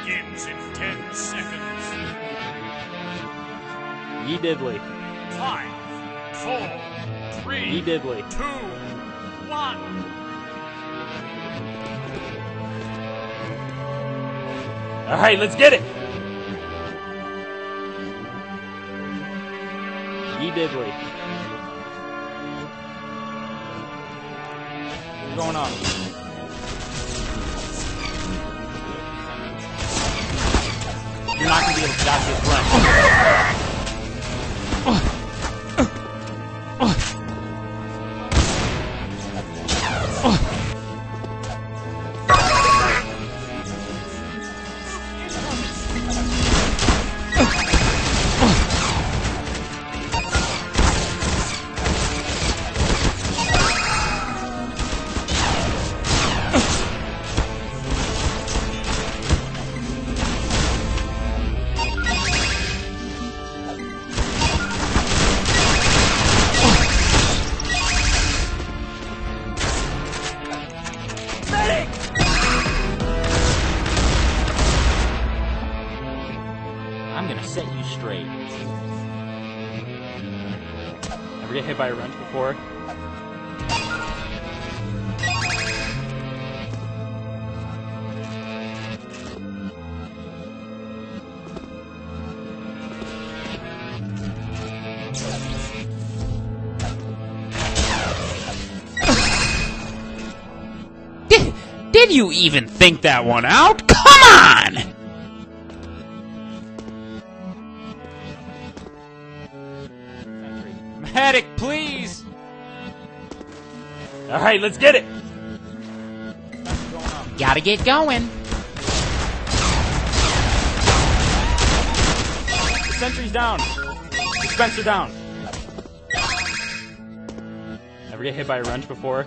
begins in 10 seconds. Ye diddly. 5, 4, 3, Ye diddly. 2, 1. Alright, let's get it! Ye diddly. What's going on? You're not gonna be able to dodge this run. I'm gonna set you straight. Ever get hit by a wrench before? Did you even think that one out? Come on! Medic, please! Alright, let's get it! Gotta get going. The sentry's down. Dispenser down. Ever get hit by a wrench before?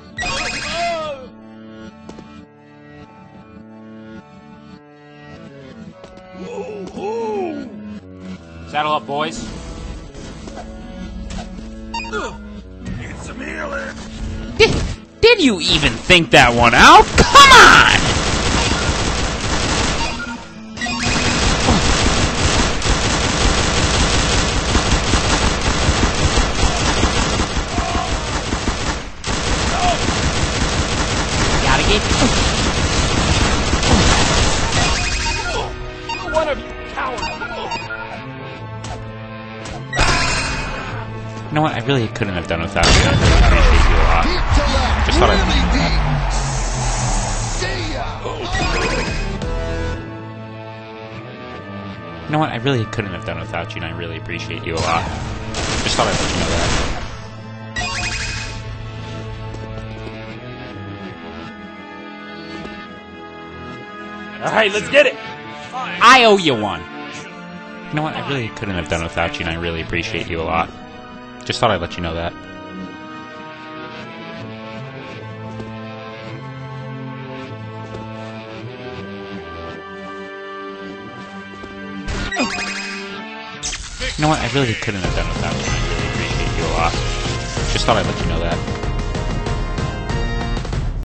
Saddle up, boys. Need some healing. Did you even think that one out? Come on! Gotta get... One of you cowards. You know what? I really couldn't have done without you. I really appreciate you a lot. Just thought I'd... You know what? I really couldn't have done without you, and I really appreciate you a lot. Just thought I'd let you know that. Alright, let's get it! I owe you one! You know what? I really couldn't have done without you, and I really appreciate you a lot. Just thought I'd let you know that. You know what? I really couldn't have done without you, and I really appreciate you a lot. Just thought I'd let you know that.